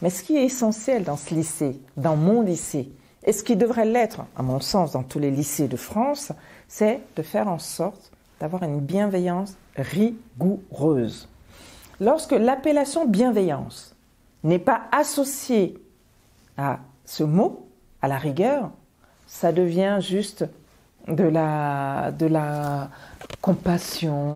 Mais ce qui est essentiel dans ce lycée, dans mon lycée, et ce qui devrait l'être, à mon sens, dans tous les lycées de France, c'est de faire en sorte d'avoir une bienveillance rigoureuse. Lorsque l'appellation bienveillance n'est pas associée à ce mot, à la rigueur, ça devient juste de la compassion.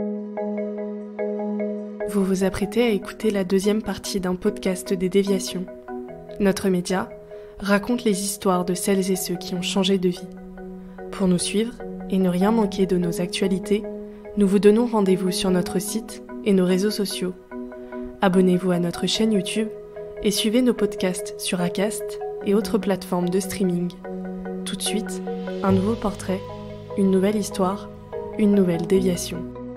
Vous vous apprêtez à écouter la deuxième partie d'un podcast des Déviations. Notre média raconte les histoires de celles et ceux qui ont changé de vie. Pour nous suivre et ne rien manquer de nos actualités, nous vous donnons rendez-vous sur notre site et nos réseaux sociaux. Abonnez-vous à notre chaîne YouTube et suivez nos podcasts sur Acast et autres plateformes de streaming. Tout de suite, un nouveau portrait, une nouvelle histoire, une nouvelle déviation.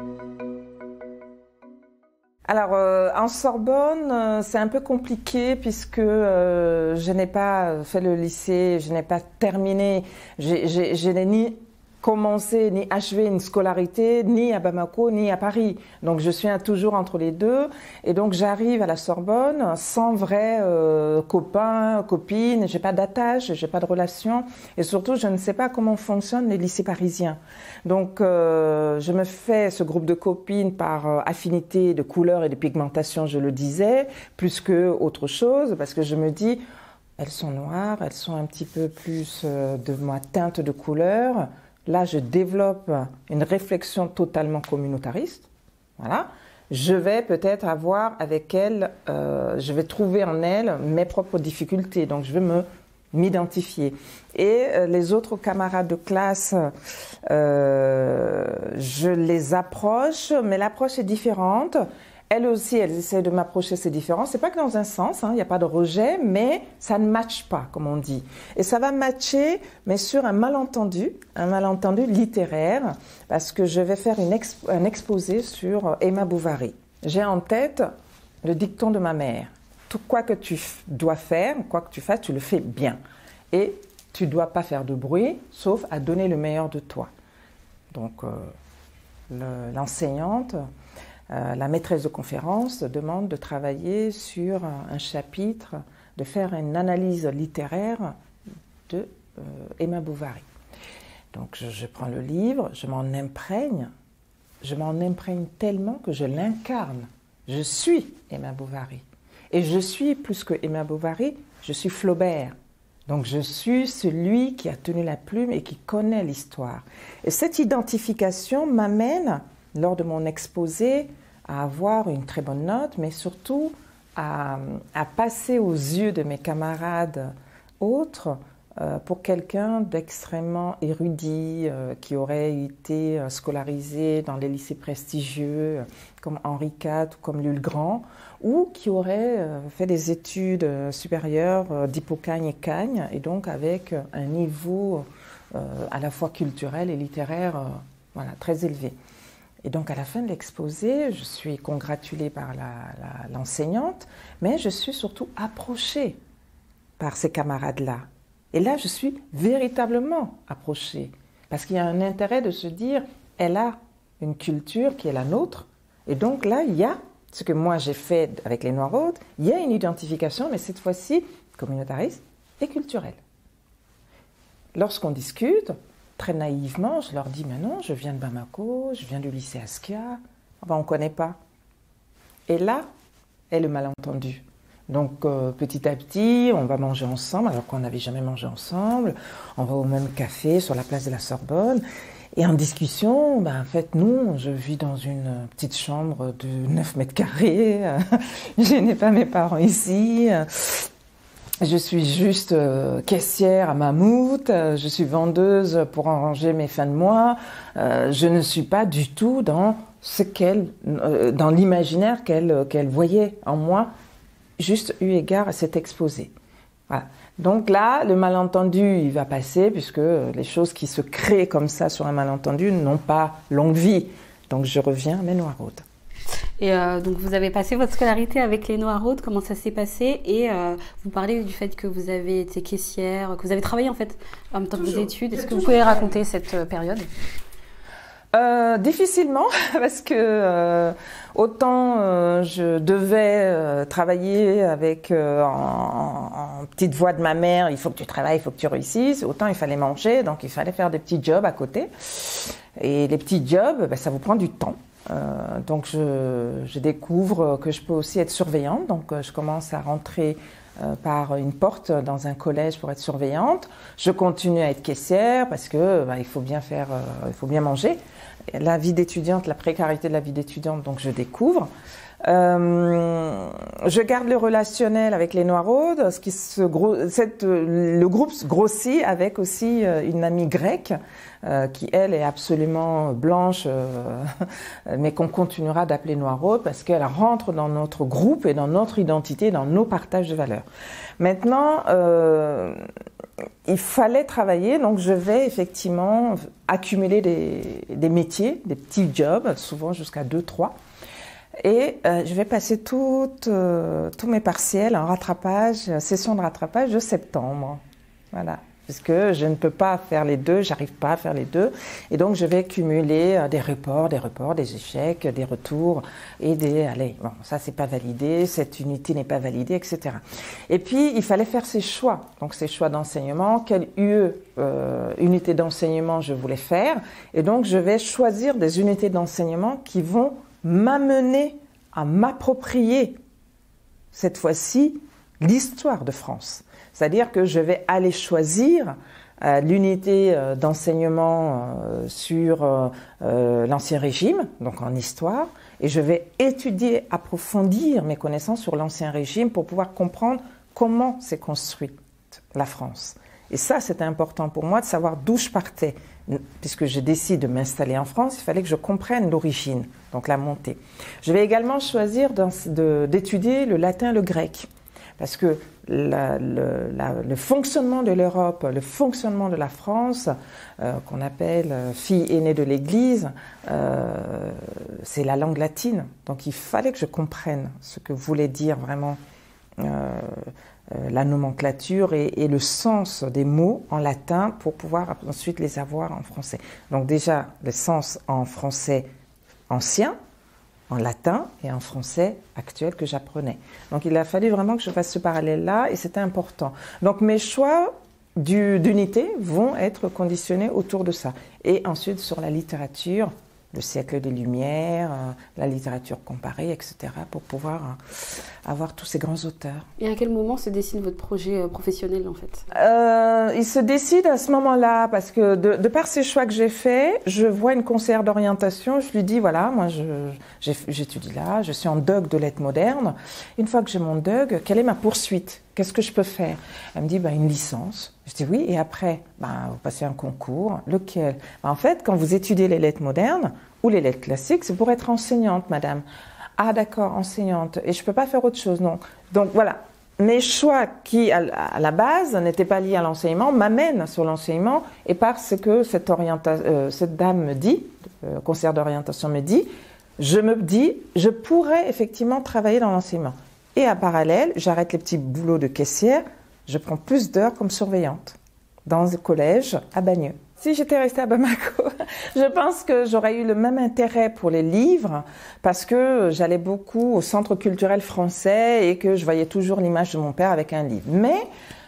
Alors, en Sorbonne, c'est un peu compliqué puisque je n'ai pas fait le lycée, je n'ai pas terminé, je n'ai ni commencé ni achevé une scolarité ni à Bamako ni à Paris. Donc je suis toujours entre les deux et donc j'arrive à la Sorbonne sans vrai copain, copine, j'ai pas d'attache, j'ai pas de relation et surtout je ne sais pas comment fonctionnent les lycées parisiens. Donc je me fais ce groupe de copines par affinité de couleur et de pigmentation, je le disais, plus que autre chose parce que je me dis elles sont noires, elles sont un petit peu plus de ma teinte de couleur. Là, je développe une réflexion totalement communautariste. Voilà. Je vais peut-être avoir avec elle, je vais trouver en elle mes propres difficultés. Donc, je vais m'identifier. Et les autres camarades de classe, je les approche, mais l'approche est différente. Elles aussi, elles essaient de m'approcher, c'est différent. C'est pas que dans un sens, il n'y a pas de rejet, mais ça ne matche pas, comme on dit. Et ça va matcher, mais sur un malentendu littéraire, parce que je vais faire un exposé sur Emma Bovary. J'ai en tête le dicton de ma mère. Tout quoi que tu dois faire, quoi que tu fasses, tu le fais bien. Et tu ne dois pas faire de bruit, sauf à donner le meilleur de toi. Donc, l'enseignante... la maîtresse de conférence demande de travailler sur un chapitre, de faire une analyse littéraire de Emma Bovary. Donc je prends le livre, je m'en imprègne tellement que je l'incarne. Je suis Emma Bovary. Et je suis plus que Emma Bovary, je suis Flaubert. Donc je suis celui qui a tenu la plume et qui connaît l'histoire. Et cette identification m'amène, lors de mon exposé, à avoir une très bonne note, mais surtout à passer aux yeux de mes camarades autres pour quelqu'un d'extrêmement érudit, qui aurait été scolarisé dans les lycées prestigieux comme Henri IV ou comme Louis-le-Grand, ou qui aurait fait des études supérieures d'Hippocagne et Cagne, et donc avec un niveau à la fois culturel et littéraire voilà, très élevé. Et donc, à la fin de l'exposé, je suis congratulée par l'enseignante, mais je suis surtout approchée par ces camarades-là. Et là, je suis véritablement approchée, parce qu'il y a un intérêt de se dire, elle a une culture qui est la nôtre, et donc là, il y a ce que moi j'ai fait avec les Noiraudes, il y a une identification, mais cette fois-ci communautariste et culturelle. Lorsqu'on discute, très naïvement, je leur dis « Mais non, je viens de Bamako, je viens du lycée Askia. » On ne connaît pas. Et là est le malentendu. Donc, petit à petit, on va manger ensemble, alors qu'on n'avait jamais mangé ensemble. On va au même café sur la place de la Sorbonne. Et en discussion, en fait, nous, je vis dans une petite chambre de 9 mètres carrés. Je n'ai pas mes parents ici. Je suis juste caissière à Mammouth, je suis vendeuse pour arranger mes fins de mois. Je ne suis pas du tout dans dans l'imaginaire qu'elle voyait en moi, juste eu égard à cet exposé. Voilà. Donc là, le malentendu, il va passer puisque les choses qui se créent comme ça sur un malentendu n'ont pas longue vie. Donc je reviens à mes Noiraudes. Et donc vous avez passé votre scolarité avec les Noiraudes, comment ça s'est passé? Et vous parlez du fait que vous avez été caissière, que vous avez travaillé en fait en même temps que vos études. Est-ce que vous pouvez raconter cette période? Difficilement, parce que autant je devais travailler avec en petite voix de ma mère, il faut que tu travailles, il faut que tu réussisses, autant il fallait manger, donc il fallait faire des petits jobs à côté. Et les petits jobs, ben, ça vous prend du temps. Donc je découvre que je peux aussi être surveillante, donc je commence à rentrer par une porte dans un collège pour être surveillante. Je continue à être caissière parce que bah, il faut bien faire, il faut bien manger. La vie d'étudiante, la précarité de la vie d'étudiante, donc je découvre. Je garde le relationnel avec les Noiraudes, le groupe se grossit avec aussi une amie grecque qui, elle, est absolument blanche, mais qu'on continuera d'appeler Noiraude parce qu'elle rentre dans notre groupe et dans notre identité, dans nos partages de valeurs. Maintenant, il fallait travailler, donc je vais effectivement accumuler des métiers, des petits jobs, souvent jusqu'à 2-3. Et je vais passer tous mes partiels en rattrapage, session de rattrapage de septembre. Voilà. Parce que je ne peux pas faire les deux, j'arrive pas à faire les deux. Et donc, je vais cumuler des reports, des échecs, des retours et allez, bon, ça c'est pas validé, cette unité n'est pas validée, etc. Et puis, il fallait faire ses choix. Donc, ces choix d'enseignement, quelle unité d'enseignement je voulais faire. Et donc, je vais choisir des unités d'enseignement qui vont m'amener à m'approprier, cette fois-ci, l'histoire de France. C'est-à-dire que je vais aller choisir l'unité d'enseignement sur l'Ancien Régime, donc en histoire, et je vais étudier, approfondir mes connaissances sur l'Ancien Régime pour pouvoir comprendre comment s'est construite la France. Et ça, c'était important pour moi de savoir d'où je partais. Puisque je décide de m'installer en France, il fallait que je comprenne l'origine, donc la montée. Je vais également choisir d'étudier le latin et le grec, parce que le fonctionnement de l'Europe, le fonctionnement de la France, qu'on appelle fille aînée de l'Église, c'est la langue latine. Donc il fallait que je comprenne ce que voulait dire vraiment la nomenclature et le sens des mots en latin pour pouvoir ensuite les avoir en français. Donc déjà, le sens en français ancien, en latin et en français actuel que j'apprenais. Donc il a fallu vraiment que je fasse ce parallèle-là et c'était important. Donc mes choix d'unité vont être conditionnés autour de ça. Et ensuite sur la littérature, le siècle des Lumières, la littérature comparée, etc., pour pouvoir avoir tous ces grands auteurs. Et à quel moment se dessine votre projet professionnel, en fait ? Il se décide à ce moment-là, parce que de par ces choix que j'ai faits, je vois une conseillère d'orientation, je lui dis, voilà, moi j'étudie là, je suis en DUG de lettres modernes. Une fois que j'ai mon DUG, quelle est ma poursuite ? Qu'est-ce que je peux faire ? Elle me dit, une licence. Je dis oui, et après, vous passez un concours. Lequel ? En fait, quand vous étudiez les lettres modernes ou les lettres classiques, c'est pour être enseignante, madame. Ah d'accord, enseignante. Et je ne peux pas faire autre chose, non. Donc voilà, mes choix qui, à la base, n'étaient pas liés à l'enseignement, m'amènent sur l'enseignement, et parce que cette dame me dit, conseillère d'orientation me dit, je pourrais effectivement travailler dans l'enseignement. Et en parallèle, j'arrête les petits boulots de caissière, je prends plus d'heures comme surveillante dans le collège à Bagneux. Si j'étais restée à Bamako, je pense que j'aurais eu le même intérêt pour les livres parce que j'allais beaucoup au centre culturel français et que je voyais toujours l'image de mon père avec un livre. Mais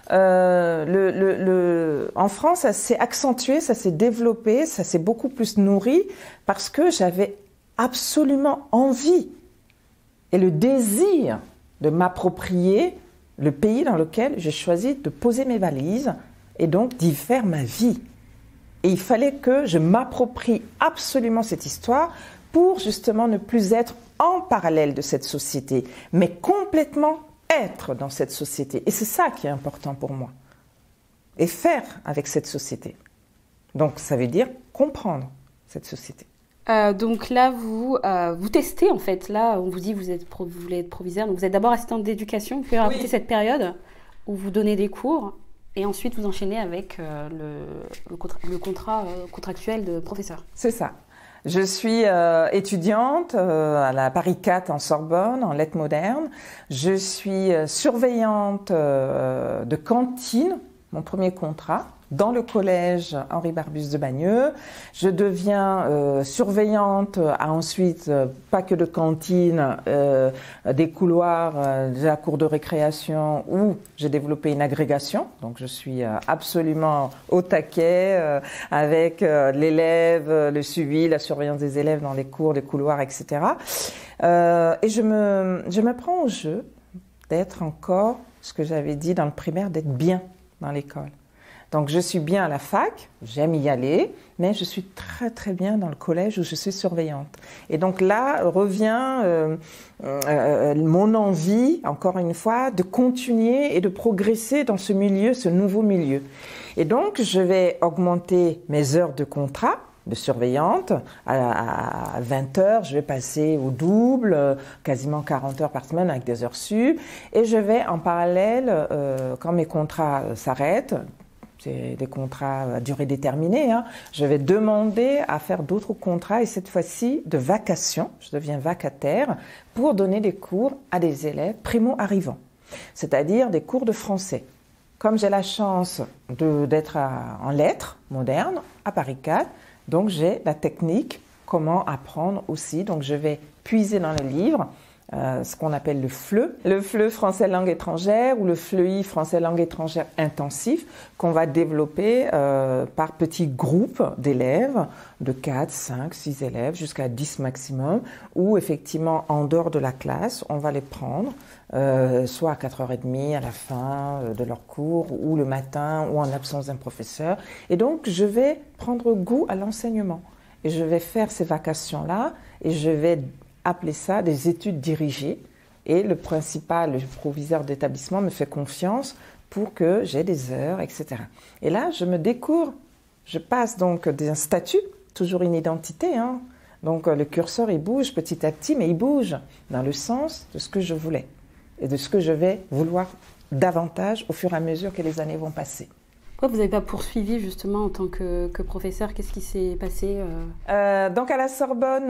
en France, ça s'est accentué, ça s'est développé, ça s'est beaucoup plus nourri parce que j'avais absolument envie et le désir de m'approprier le pays dans lequel j'ai choisi de poser mes valises et donc d'y faire ma vie. Et il fallait que je m'approprie absolument cette histoire pour justement ne plus être en parallèle de cette société, mais complètement être dans cette société. Et c'est ça qui est important pour moi. Et faire avec cette société. Donc ça veut dire comprendre cette société. Donc là, vous testez en fait. Là, on vous dit vous voulez être proviseur. Donc vous êtes d'abord assistante d'éducation. Vous pouvez raconter cette période où vous donnez des cours et ensuite vous enchaînez avec le contrat contractuel de professeur. C'est ça. Je suis étudiante à la Paris 4 en Sorbonne, en lettres modernes. Je suis surveillante de cantine mon premier contrat dans le collège Henri Barbus de Bagneux. Je deviens surveillante à ensuite, pas que de cantine, des couloirs de la cour de récréation où j'ai développé une agrégation. Donc je suis absolument au taquet avec l'élève, le suivi, la surveillance des élèves dans les cours, les couloirs, etc. Et je me prends au jeu d'être encore, ce que j'avais dit dans le primaire, d'être bien dans l'école. Donc je suis bien à la fac, j'aime y aller, mais je suis très très bien dans le collège où je suis surveillante. Et donc là revient mon envie, encore une fois, de continuer et de progresser dans ce milieu, ce nouveau milieu. Et donc je vais augmenter mes heures de contrat de surveillante. À 20 heures, je vais passer au double, quasiment 40 heures par semaine avec des heures sup. Et je vais en parallèle, quand mes contrats s'arrêtent, c'est des contrats à durée déterminée, hein, je vais demander à faire d'autres contrats et cette fois-ci de vacation. Je deviens vacataire pour donner des cours à des élèves primo-arrivants, c'est-à-dire des cours de français. Comme j'ai la chance d'être en lettres modernes à Paris 4, donc j'ai la technique, comment apprendre aussi. Donc je vais puiser dans les livres ce qu'on appelle le FLE français langue étrangère ou le FLEI français langue étrangère intensif qu'on va développer par petits groupes d'élèves de 4, 5, 6 élèves jusqu'à 10 maximum où effectivement en dehors de la classe on va les prendre soit à 4h30 à la fin de leur cours ou le matin ou en l'absence d'un professeur et donc je vais prendre goût à l'enseignement et je vais faire ces vacations-là et je vais appeler ça des études dirigées et le proviseur d'établissement me fait confiance pour que j'ai des heures, etc. Et là, je me découvre, je passe donc d'un statut, toujours une identité, hein. Donc le curseur il bouge petit à petit, mais il bouge dans le sens de ce que je voulais et de ce que je vais vouloir davantage au fur et à mesure que les années vont passer. Pourquoi vous n'avez pas poursuivi justement en tant que professeur? Qu'est-ce qui s'est passé Donc à la Sorbonne,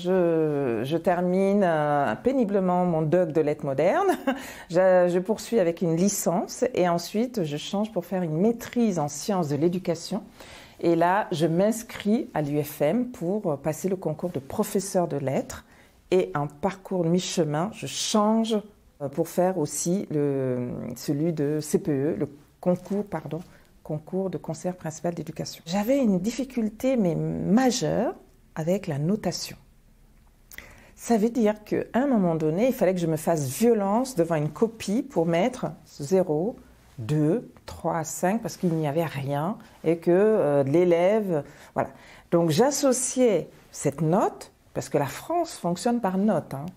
je termine péniblement mon doc de lettres modernes. Je poursuis avec une licence et ensuite je change pour faire une maîtrise en sciences de l'éducation. Et là, je m'inscris à l'UFM pour passer le concours de professeur de lettres. Et en parcours mi-chemin, je change pour faire aussi celui de CPE, le concours de conseillère principale d'éducation. J'avais une difficulté mais majeure avec la notation. Ça veut dire qu'à un moment donné, il fallait que je me fasse violence devant une copie pour mettre 0, 2, 3, 5 parce qu'il n'y avait rien et que l'élève... Voilà. Donc j'associais cette note, parce que la France fonctionne par note. Hein.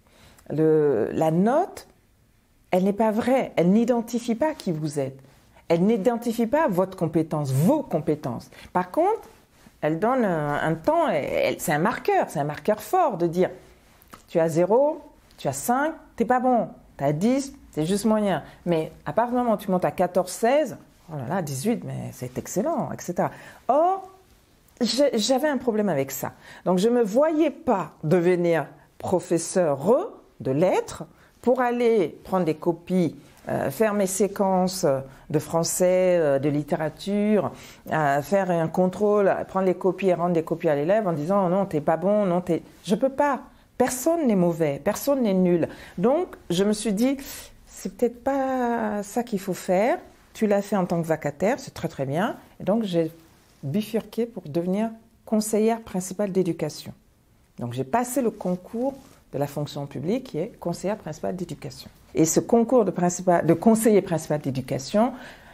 La note, elle n'est pas vraie, elle n'identifie pas qui vous êtes. Elle n'identifie pas votre compétence, vos compétences. Par contre, elle donne un temps, c'est un marqueur fort de dire tu as 0, tu as 5, t'es pas bon, tu as 10, c'est juste moyen. Mais à partir du moment où tu montes à 14, 16, oh là là, 18, mais c'est excellent, etc. Or, j'avais un problème avec ça. Donc je ne me voyais pas devenir professeur de lettres pour aller prendre des copies, faire mes séquences de français, de littérature, faire un contrôle, prendre les copies et rendre des copies à l'élève en disant non, t'es pas bon, non, je peux pas. Personne n'est mauvais, personne n'est nul. Donc, je me suis dit, c'est peut-être pas ça qu'il faut faire. Tu l'as fait en tant que vacataire, c'est très très bien. Et donc, j'ai bifurqué pour devenir conseillère principale d'éducation. Donc, j'ai passé le concours de la fonction publique qui est conseillère principale d'éducation. Et ce concours de conseiller principal d'éducation,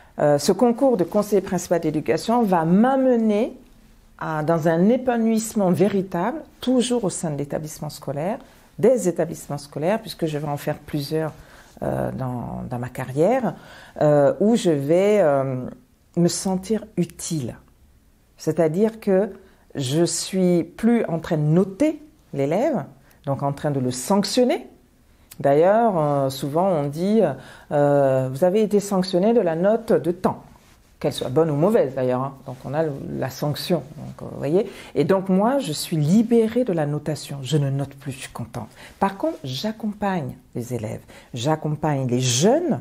va m'amener dans un épanouissement véritable, toujours au sein de l'établissement scolaire, des établissements scolaires, puisque je vais en faire plusieurs dans ma carrière, où je vais me sentir utile. C'est-à-dire que je suis plus en train de noter l'élève, donc en train de le sanctionner. D'ailleurs, souvent on dit vous avez été sanctionné de la note de temps, qu'elle soit bonne ou mauvaise d'ailleurs, hein. Donc on a la sanction, donc, vous voyez. Et donc moi, je suis libérée de la notation, je ne note plus, je suis contente. Par contre, j'accompagne les élèves, j'accompagne les jeunes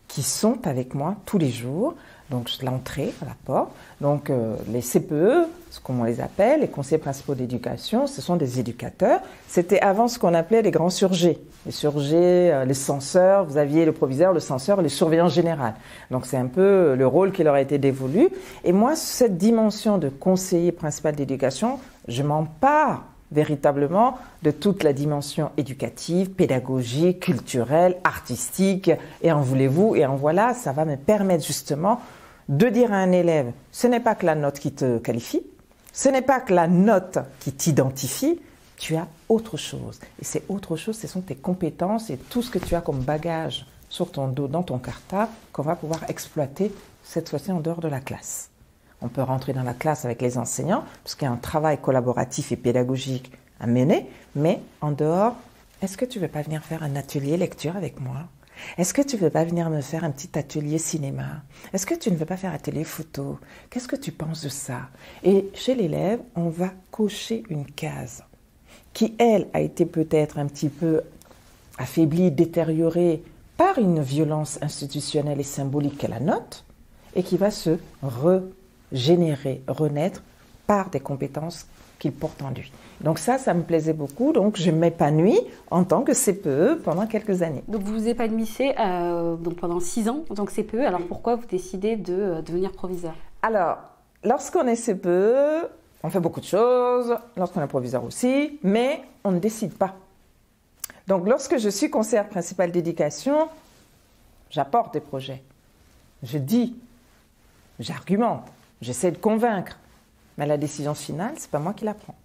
qui sont avec moi tous les jours. Donc, l'entrée à la porte. Donc, les CPE, comme on les appelle, les conseillers principaux d'éducation, ce sont des éducateurs. C'était avant ce qu'on appelait les grands surgés. Les surgés, les censeurs, vous aviez le proviseur, le censeur, les surveillants généraux. Donc, c'est un peu le rôle qui leur a été dévolu. Et moi, cette dimension de conseiller principal d'éducation, je m'empare véritablement de toute la dimension éducative, pédagogique, culturelle, artistique, et en voulez-vous, et en voilà, ça va me permettre justement de dire à un élève, ce n'est pas que la note qui te qualifie, ce n'est pas que la note qui t'identifie, tu as autre chose. Et c'est autre chose, ce sont tes compétences et tout ce que tu as comme bagage sur ton dos, dans ton cartable, qu'on va pouvoir exploiter cette fois-ci en dehors de la classe. On peut rentrer dans la classe avec les enseignants, parce qu'il y a un travail collaboratif et pédagogique à mener, mais en dehors, est-ce que tu ne veux pas venir faire un atelier lecture avec moi? Est-ce que tu ne veux pas venir me faire un petit atelier cinéma? Est-ce que tu ne veux pas faire un atelier photo? Qu'est-ce que tu penses de ça? Et chez l'élève, on va cocher une case qui, elle, a été peut-être un petit peu affaiblie, détériorée par une violence institutionnelle et symbolique qu'est la note, et qui va se régénérer, renaître par des compétences qu'il porte en lui. Donc ça me plaisait beaucoup. Donc je m'épanouis en tant que CPE pendant quelques années. Donc vous vous épanouissez donc pendant 6 ans en tant que CPE. Alors pourquoi vous décidez de devenir proviseur? Alors, lorsqu'on est CPE, on fait beaucoup de choses. Lorsqu'on est proviseur aussi, mais on ne décide pas. Donc lorsque je suis conseillère principale d'éducation, j'apporte des projets. Je dis, j'argumente, j'essaie de convaincre. Mais la décision finale, ce n'est pas moi qui la prends.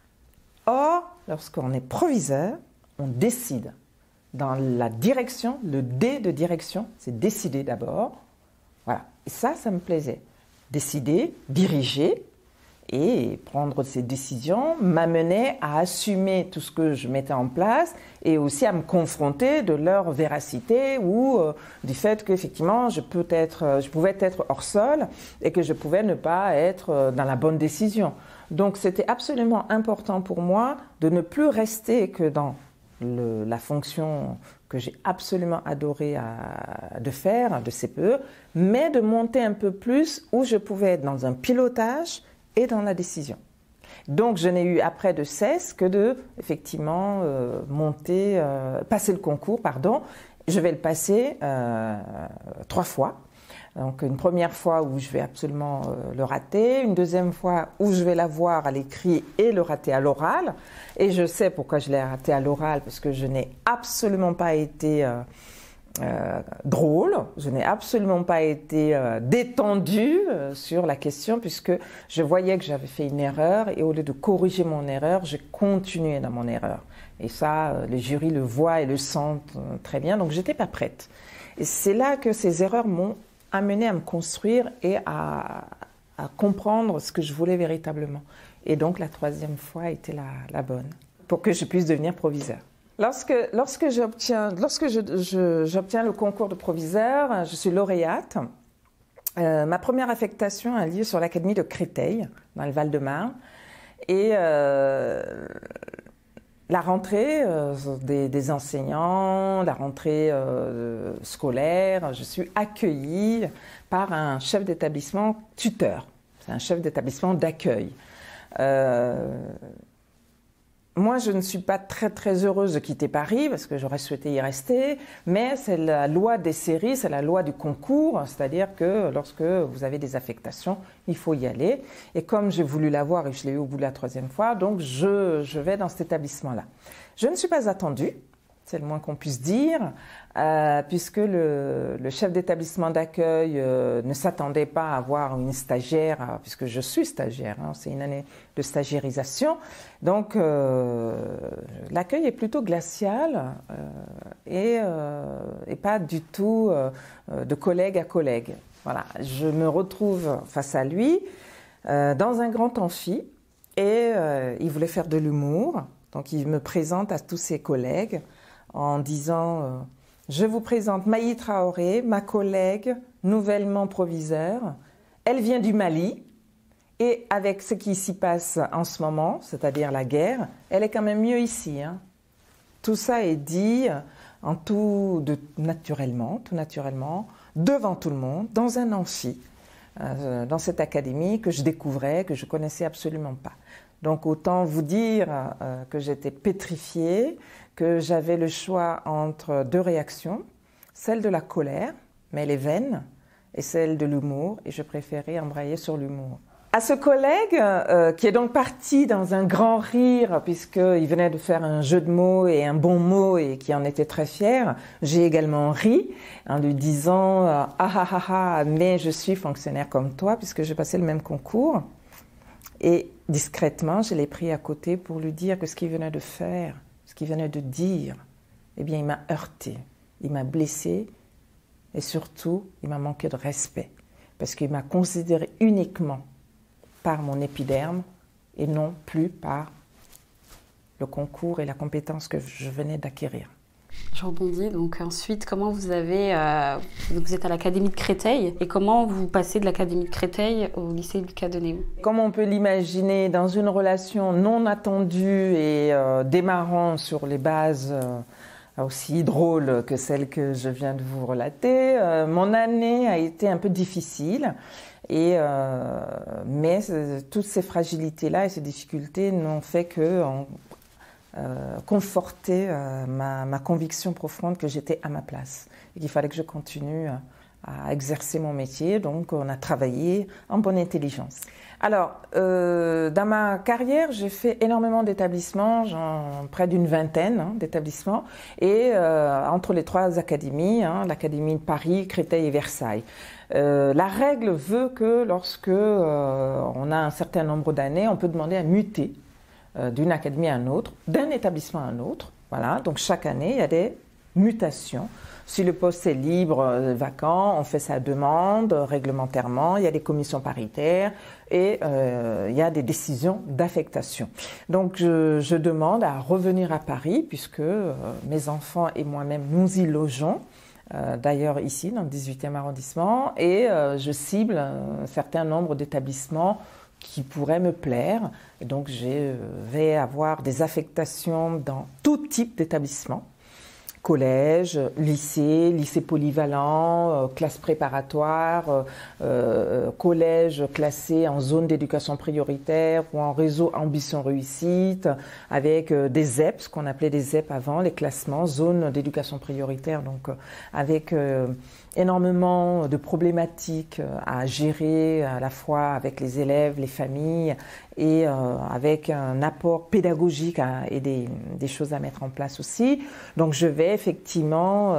Or, lorsqu'on est proviseur, on décide. Dans la direction, le D de direction, c'est décider d'abord. Voilà. Et ça me plaisait. Décider, diriger et prendre ces décisions m'amenait à assumer tout ce que je mettais en place et aussi à me confronter de leur véracité ou du fait qu'effectivement je pouvais être hors sol et que je pouvais ne pas être dans la bonne décision. Donc c'était absolument important pour moi de ne plus rester que dans la fonction que j'ai absolument adoré de faire, de CPE, mais de monter un peu plus où je pouvais être dans un pilotage et dans la décision. Donc je n'ai eu après de cesse que de, effectivement, passer le concours, Je vais le passer 3 fois. Donc une première fois où je vais absolument le rater, une deuxième fois où je vais l'avoir à l'écrit et le rater à l'oral. Et je sais pourquoi je l'ai raté à l'oral, parce que je n'ai absolument pas été drôle, je n'ai absolument pas été détendue sur la question, puisque je voyais que j'avais fait une erreur et au lieu de corriger mon erreur, j'ai continué dans mon erreur. Et ça, les jurys le voient et le sentent très bien, donc j'étais pas prête. Et c'est là que ces erreurs m'ont amené à me construire et à comprendre ce que je voulais véritablement. Et donc la 3e fois a été la bonne, pour que je puisse devenir proviseur. Lorsque j'obtiens le concours de proviseur, je suis lauréate. Ma première affectation a lieu sur l'académie de Créteil, dans le Val-de-Marne. Et la rentrée des enseignants, la rentrée scolaire, je suis accueillie par un chef d'établissement tuteur. C'est un chef d'établissement d'accueil. Moi, je ne suis pas très très heureuse de quitter Paris parce que j'aurais souhaité y rester, mais c'est la loi des séries, c'est la loi du concours, c'est-à-dire que lorsque vous avez des affectations, il faut y aller. Et comme j'ai voulu l'avoir et je l'ai eu au bout de la 3e fois, donc je vais dans cet établissement-là. Je ne suis pas attendue, c'est le moins qu'on puisse dire, puisque le chef d'établissement d'accueil ne s'attendait pas à avoir une stagiaire, puisque je suis stagiaire, c'est une année de stagiairisation. Donc l'accueil est plutôt glacial et pas du tout de collègue à collègue. Voilà, je me retrouve face à lui dans un grand amphi et il voulait faire de l'humour. Donc il me présente à tous ses collègues en disant je vous présente Maï Traoré, ma collègue nouvellement proviseure. Elle vient du Mali et avec ce qui s'y passe en ce moment, c'est-à-dire la guerre, elle est quand même mieux ici. Tout ça est dit naturellement, devant tout le monde, dans un amphi, dans cette académie que je découvrais, que je connaissais absolument pas. Donc autant vous dire que j'étais pétrifiée, que j'avais le choix entre deux réactions, celle de la colère, mais elle est vaine, et celle de l'humour, et je préférais embrayer sur l'humour. À ce collègue, qui est donc parti dans un grand rire, puisqu'il venait de faire un jeu de mots et un bon mot, et qui en était très fier, j'ai également ri, en lui disant « Ah ah ah ah, mais je suis fonctionnaire comme toi, puisque j'ai passé le même concours ». Et discrètement, je l'ai pris à côté pour lui dire que ce qu'il venait de faire, ce qu'il venait de dire, eh bien, il m'a heurté, il m'a blessé, et surtout, il m'a manqué de respect, parce qu'il m'a considéré uniquement par mon épiderme et non plus par le concours et la compétence que je venais d'acquérir. Je rebondis, donc ensuite, comment vous êtes à l'Académie de Créteil, et comment vous passez de l'Académie de Créteil au lycée Lucas de Néou? Comme on peut l'imaginer, dans une relation non attendue et démarrant sur les bases aussi drôles que celles que je viens de vous relater, mon année a été un peu difficile. Mais toutes ces fragilités-là et ces difficultés n'ont fait que conforter ma conviction profonde que j'étais à ma place et qu'il fallait que je continue à exercer mon métier. Donc on a travaillé en bonne intelligence. Alors, dans ma carrière, j'ai fait énormément d'établissements, près d'une vingtaine d'établissements, et entre les trois académies, l'Académie de Paris, Créteil et Versailles. La règle veut que lorsque on a un certain nombre d'années, on peut demander à muter d'une académie à une autre, d'un établissement à un autre. Voilà, donc chaque année, il y a des mutations. Si le poste est libre, vacant, on fait sa demande réglementairement, il y a des commissions paritaires et il y a des décisions d'affectation. Donc je demande à revenir à Paris puisque mes enfants et moi-même nous y logeons. D'ailleurs ici dans le 18e arrondissement, et je cible un certain nombre d'établissements qui pourraient me plaire. Et donc je vais avoir des affectations dans tout type d'établissement. Collège, lycée polyvalent, classe préparatoire, collège classé en zone d'éducation prioritaire ou en réseau ambition réussite, avec des ZEP, ce qu'on appelait des ZEP avant, les classements, zone d'éducation prioritaire, donc avec énormément de problématiques à gérer à la fois avec les élèves, les familles et avec un apport pédagogique et des choses à mettre en place aussi. Donc je vais effectivement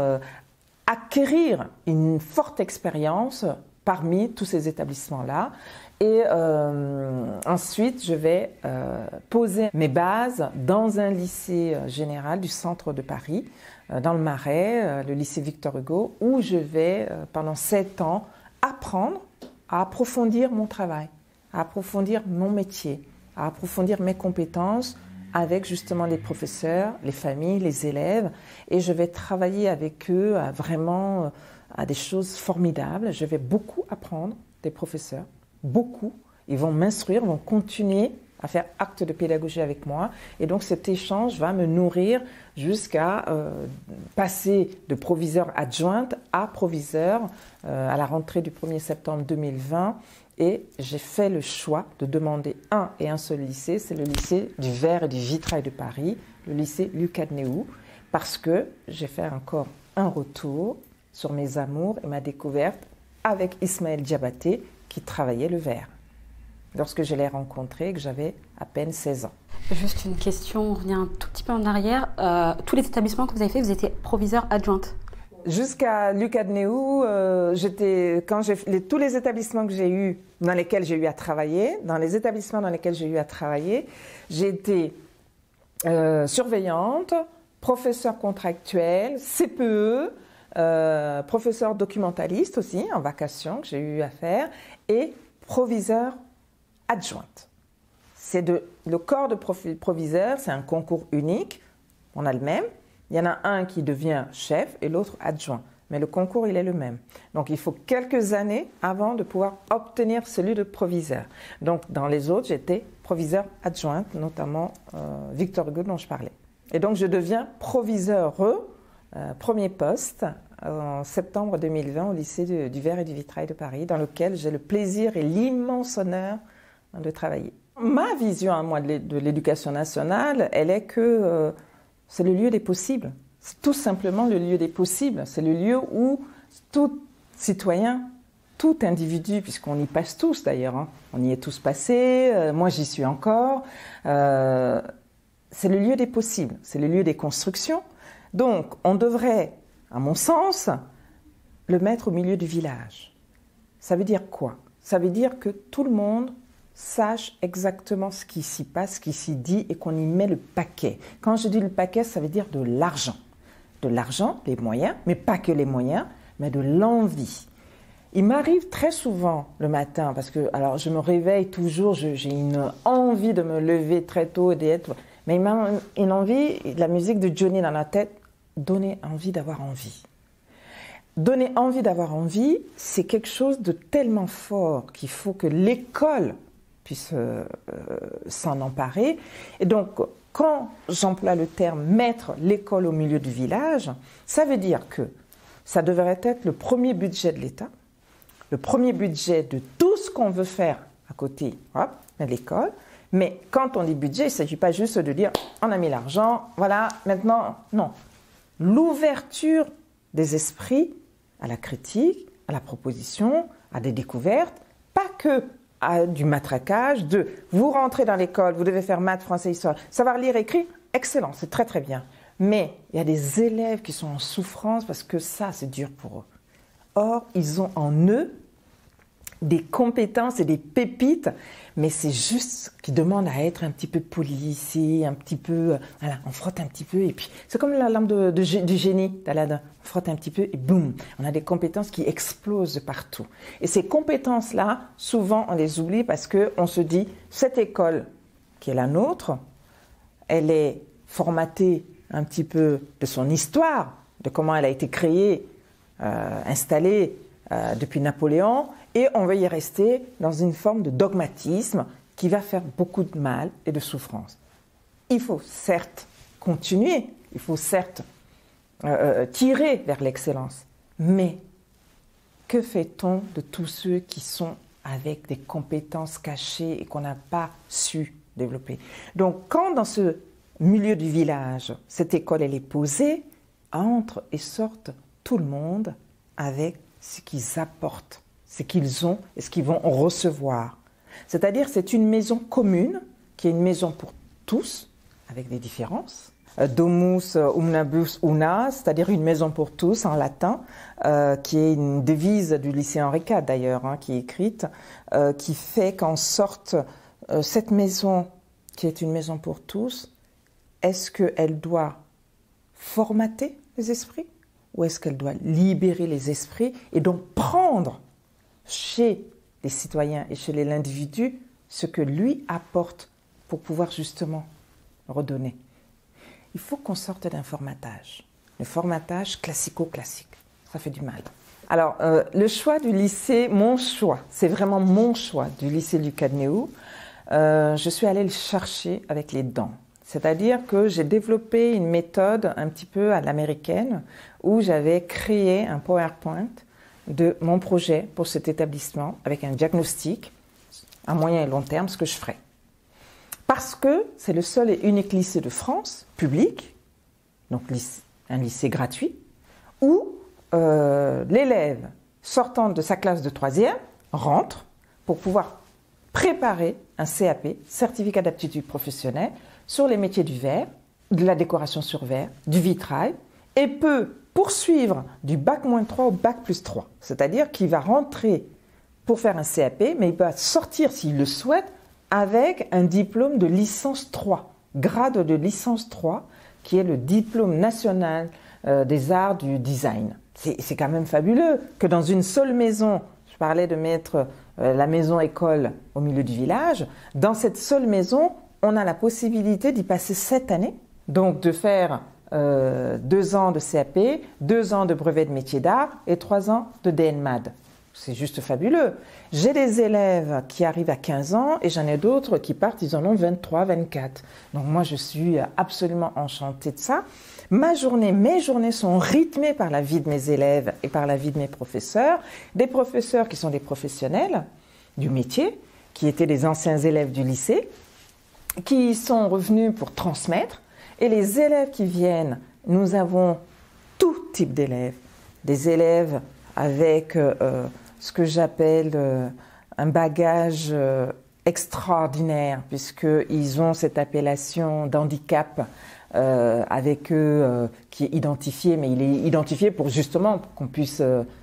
acquérir une forte expérience parmi tous ces établissements-là. Et ensuite, je vais poser mes bases dans un lycée général du centre de Paris, dans le Marais, le lycée Victor Hugo, où je vais, pendant 7 ans, apprendre à approfondir mon travail, à approfondir mon métier, à approfondir mes compétences avec justement les professeurs, les familles, les élèves. Et je vais travailler avec eux vraiment à des choses formidables. Je vais beaucoup apprendre des professeurs, beaucoup. Ils vont m'instruire, vont continuer à faire acte de pédagogie avec moi. Et donc cet échange va me nourrir jusqu'à passer de proviseur adjointe à proviseur à la rentrée du 1er septembre 2020. Et j'ai fait le choix de demander un et un seul lycée, c'est le lycée du verre et du vitrail de Paris, le lycée Lucas de Néou, parce que j'ai fait encore un retour sur mes amours et ma découverte avec Ismaël Diabaté qui travaillait le verre. Lorsque je l'ai rencontré, que j'avais à peine 16 ans. Juste une question, on revient un tout petit peu en arrière. Tous les établissements que vous avez fait, vous étiez proviseur adjointe? Jusqu'à Lucas de Néou, tous les établissements que j'ai eu, dans lesquels j'ai eu à travailler, j'ai été surveillante, professeur contractuel, CPE, professeur documentaliste aussi, en vacation, que j'ai eu à faire, et proviseur adjointe. Le corps de proviseur, c'est un concours unique, on a le même. Il y en a un qui devient chef et l'autre adjoint. Mais le concours, il est le même. Donc, il faut quelques années avant de pouvoir obtenir celui de proviseur. Donc, dans les autres, j'étais proviseur adjointe, notamment Victor Hugo dont je parlais. Et donc, je deviens proviseur premier poste en septembre 2020 au lycée du Verre et du Vitrail de Paris, dans lequel j'ai le plaisir et l'immense honneur de travailler. Ma vision à moi de l'éducation nationale, elle est que c'est le lieu des possibles. C'est tout simplement le lieu des possibles. C'est le lieu où tout citoyen, tout individu, puisqu'on y passe tous d'ailleurs, hein, on y est tous passés, moi j'y suis encore, c'est le lieu des possibles, c'est le lieu des constructions. Donc on devrait, à mon sens, le mettre au milieu du village. Ça veut dire quoi? Ça veut dire que tout le monde sache exactement ce qui s'y passe, ce qui s'y dit et qu'on y met le paquet. Quand je dis le paquet, ça veut dire de l'argent. De l'argent, les moyens, mais pas que les moyens, mais de l'envie. Il m'arrive très souvent le matin, parce que alors je me réveille toujours, j'ai une envie de me lever très tôt et d'être... Mais il m'a une envie, la musique de Johnny dans la tête, donner envie d'avoir envie. Donner envie d'avoir envie, c'est quelque chose de tellement fort qu'il faut que l'école puisse s'en emparer. Et donc, quand j'emploie le terme « mettre l'école au milieu du village », ça veut dire que ça devrait être le premier budget de l'État, le premier budget de tout ce qu'on veut faire à côté de l'école. Mais quand on dit budget, il ne s'agit pas juste de dire « on a mis l'argent, voilà, maintenant… » Non. L'ouverture des esprits à la critique, à la proposition, à des découvertes, pas que à du matraquage, de vous rentrez dans l'école, vous devez faire maths, français, histoire, savoir lire, écrire, excellent, c'est très très bien. Mais il y a des élèves qui sont en souffrance parce que ça, c'est dur pour eux. Or, ils ont en eux des compétences et des pépites, mais c'est juste qu'ils demandent à être un petit peu polissés, un petit peu, voilà, on frotte un petit peu et puis c'est comme la lampe du génie d'Aladin, on frotte un petit peu et boum, on a des compétences qui explosent de partout. Et ces compétences-là, souvent on les oublie parce qu'on se dit, cette école qui est la nôtre, elle est formatée un petit peu de son histoire, de comment elle a été créée, installée depuis Napoléon, et on va y rester dans une forme de dogmatisme qui va faire beaucoup de mal et de souffrance. Il faut certes continuer, il faut certes tirer vers l'excellence, mais que fait-on de tous ceux qui sont avec des compétences cachées et qu'on n'a pas su développer? Donc quand dans ce milieu du village, cette école elle est posée, entre et sortent tout le monde avec ce qu'ils apportent, ce qu'ils ont et ce qu'ils vont recevoir. C'est-à-dire c'est une maison commune, qui est une maison pour tous, avec des différences. Domus omnibus una, c'est-à-dire une maison pour tous en latin, qui est une devise du lycée Henri IV d'ailleurs, hein, qui est écrite, qui fait qu'en sorte cette maison, qui est une maison pour tous, est-ce qu'elle doit formater les esprits ou est-ce qu'elle doit libérer les esprits et donc prendre chez les citoyens et chez l'individu ce que lui apporte pour pouvoir justement redonner? Il faut qu'on sorte d'un formatage, le formatage classico-classique. Ça fait du mal. Alors, le choix du lycée, mon choix, c'est vraiment mon choix du lycée Lucas de Néou. Je suis allée le chercher avec les dents. C'est-à-dire que j'ai développé une méthode un petit peu à l'américaine où j'avais créé un PowerPoint de mon projet pour cet établissement avec un diagnostic à moyen et long terme, ce que je ferais. Parce que c'est le seul et unique lycée de France, public, donc un lycée gratuit, où l'élève sortant de sa classe de 3e rentre pour pouvoir préparer un CAP, certificat d'aptitude professionnelle, sur les métiers du verre, de la décoration sur verre, du vitrail, et peut poursuivre du bac-3 au bac+3. C'est-à-dire qu'il va rentrer pour faire un CAP, mais il va sortir, s'il le souhaite, avec un diplôme de licence 3, grade de licence 3, qui est le diplôme national des arts du design. C'est quand même fabuleux que dans une seule maison, je parlais de mettre la maison école au milieu du village, dans cette seule maison, on a la possibilité d'y passer 7 années, donc de faire 2 ans de CAP, 2 ans de brevet de métier d'art et 3 ans de DNMAD. C'est juste fabuleux. J'ai des élèves qui arrivent à 15 ans et j'en ai d'autres qui partent, ils en ont 23, 24. Donc moi, je suis absolument enchantée de ça. mes journées sont rythmées par la vie de mes élèves et par la vie de mes professeurs. Des professeurs qui sont des professionnels du métier, qui étaient des anciens élèves du lycée, qui sont revenus pour transmettre. Et les élèves qui viennent, nous avons tout type d'élèves. Des élèves avec ce que j'appelle un bagage extraordinaire, puisqu'ils ont cette appellation d'handicap avec eux qui est identifié, mais il est identifié pour justement qu'on puisse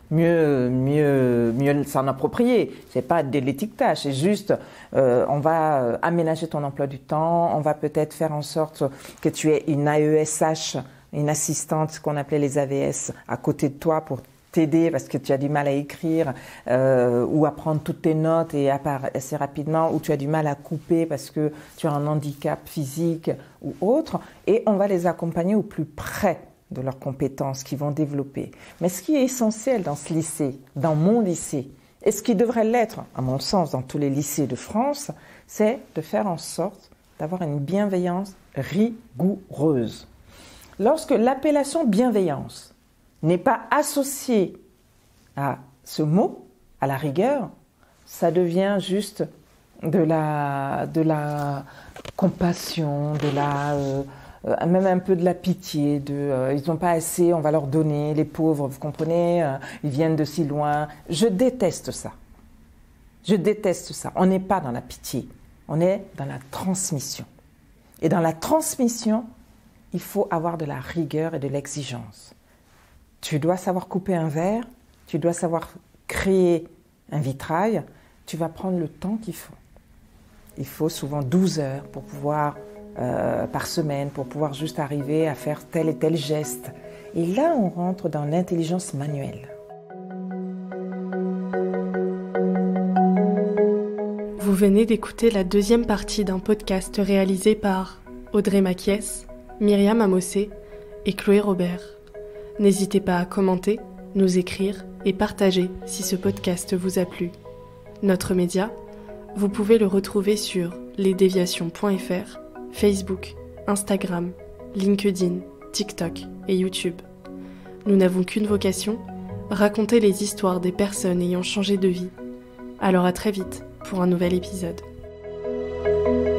mieux s'en approprier. C'est pas de l'étiquetage, c'est juste on va aménager ton emploi du temps, on va peut-être faire en sorte que tu aies une AESH, une assistante, ce qu'on appelait les AVS, à côté de toi pour t'aider parce que tu as du mal à écrire ou à prendre toutes tes notes et assez rapidement, ou tu as du mal à couper parce que tu as un handicap physique ou autre, et on va les accompagner au plus près de leurs compétences qu'ils vont développer. Mais ce qui est essentiel dans ce lycée, dans mon lycée, et ce qui devrait l'être, à mon sens, dans tous les lycées de France, c'est de faire en sorte d'avoir une bienveillance rigoureuse. Lorsque l'appellation bienveillance n'est pas associé à ce mot, à la rigueur, ça devient juste de la compassion, même un peu de la pitié, ils n'ont pas assez, on va leur donner, les pauvres, vous comprenez, ils viennent de si loin. Je déteste ça. Je déteste ça. On n'est pas dans la pitié, on est dans la transmission. Et dans la transmission, il faut avoir de la rigueur et de l'exigence. Tu dois savoir couper un verre, tu dois savoir créer un vitrail, tu vas prendre le temps qu'il faut. Il faut souvent 12 heures pour pouvoir, par semaine, pour pouvoir juste arriver à faire tel et tel geste. Et là, on rentre dans l'intelligence manuelle. Vous venez d'écouter la deuxième partie d'un podcast réalisé par Audrey Maquies, Myriam Amossé et Chloé Robert. N'hésitez pas à commenter, nous écrire et partager si ce podcast vous a plu. Notre média, vous pouvez le retrouver sur lesdéviations.fr, Facebook, Instagram, LinkedIn, TikTok et YouTube. Nous n'avons qu'une vocation, raconter les histoires des personnes ayant changé de vie. Alors à très vite pour un nouvel épisode.